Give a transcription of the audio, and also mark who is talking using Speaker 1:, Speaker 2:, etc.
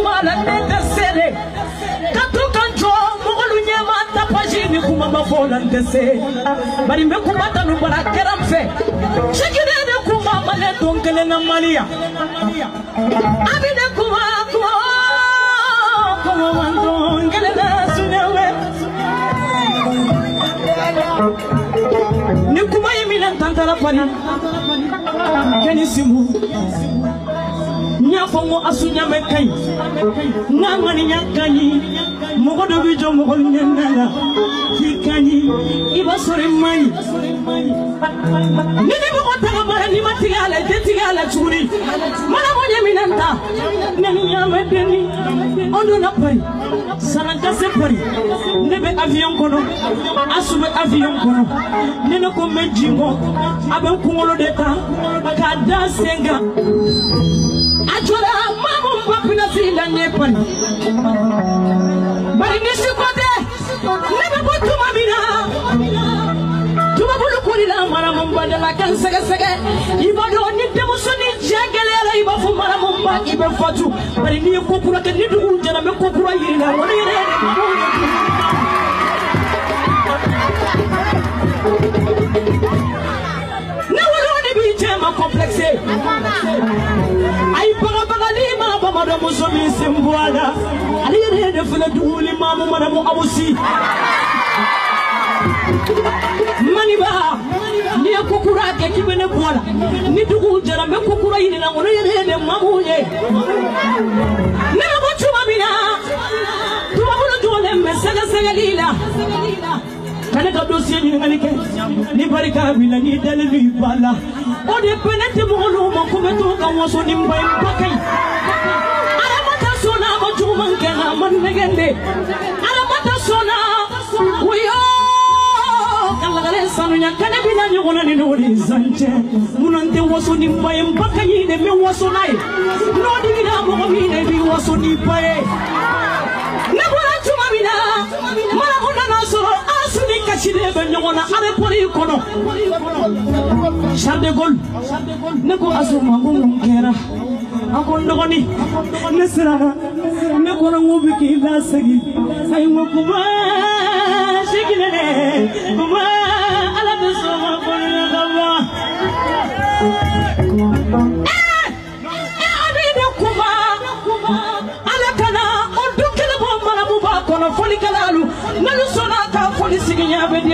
Speaker 1: kumala nenda sele katukanjo mugulu nyema tapajini kumama fola ndese bari me kumata no bara keramfe chigide de kumama le donkele na malia abide kuma wandongele na sunewe ni kuma yemina tantala pani kenisimu Nyafongo asunya mekai Nangani nyakani Mogodo bijo mogol nyenala Kikani Iba sore mai Nini mogota mara ni matigala Tetigala churi Mana monye minanta Nani nyame deni Ondo na pari Sanakase pari Nebe avion kono Asube avion kono Nene kome jingo Abe ukungolo deta Kada senga Ajora mamu mpapina zila nyepani Bari nisi kote Nebe kutuma mina Tuma bulu kurila mara mumbada la kan sege sege Ibado ni demuso ni jagelera Ibafu mara mumba ibe fatu Bari ni kukura ke nidu unjana me kukura yirila Wani yere Na wala ni bijema komplekse Ay baga lima ba madamu somi simbuala ali yede fele duli mamu madamu abusi maniba ni kokura ke kibene bola ni dugu jara me kokura yini na ngono yede mamu ye na go tuma bina tuma bulu dole mesala segalila kana ka dossier ni ngalike ni barika bila ni dalili bala o de penete mo lo mo ko meto ka woso ni mbay bakay ala mata sona mo tuman ke ha man negende ala mata sona wiyo kala gale sanu nya kana bila ni wona ni no di sanje munante woso ni mbay bakay de me woso nay no di gina mo mi ne bi woso ni paye na bona tuma bina mala ona na so asuni kachide be nyona are pori kono Charles de Gaulle ne ko asuma ngum kera ako ndogoni nesra ne ko ngubi ki la sagi ay mo kuma shikilene kuma ala de soma ko na gaba abide kuma ala kana on dukele bo mala mu ba kono foli kalalu nalu sona ka foli sigi nyabe